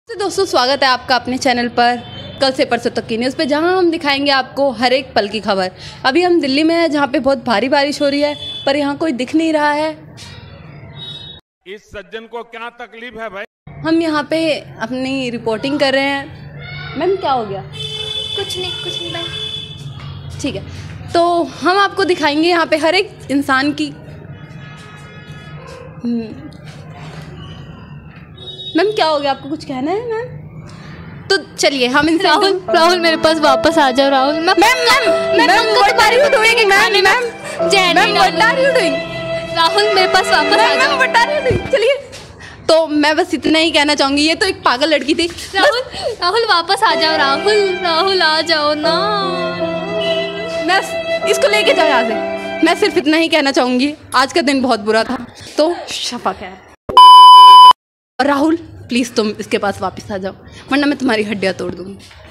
तो दोस्तों स्वागत है आपका अपने चैनल पर कल से परसों तक की न्यूज़ पे, जहां हम दिखाएंगे आपको हर एक पल की खबर। अभी हम दिल्ली में हैं, जहां पे बहुत भारी बारिश हो रही है, पर यहां कोई दिख नहीं रहा है। इस सज्जन को क्या तकलीफ है भाई? हम यहां पे अपनी रिपोर्टिंग कर रहे हैं। मैम क्या हो गया? कुछ नहीं भाई। ठीक है, तो हम आपको दिखाएंगे यहाँ पे हर एक इंसान की। मैम क्या हो गया, आपको कुछ कहना है मैम? तो चलिए हम इनसे राहुल मेरे पास वापस आ जाओ Rahul. Ma'am what are you doing ma'am? What are you doing? Rahul मेरे पास वापस आ जाओ। What are you doing? चलिए, तो मैं बस इतना ही कहना चाहूँगी, ये तो एक पागल लड़की थी। राहुल वापस आ जाओ। राहुल आ जाओ ना। मैं इसको लेके जाओ यहाँ से। मैं सिर्फ इतना ही कहना चाहूँगी, आज का दिन बहुत बुरा था, तो शफक है। और राहुल प्लीज़ तुम इसके पास वापस आ जाओ, वरना मैं तुम्हारी हड्डियाँ तोड़ दूँगी।